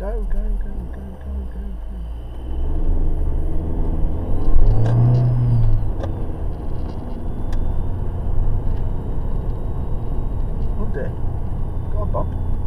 Go, go, go, go, go, go, go. Oh dear. Got a bump.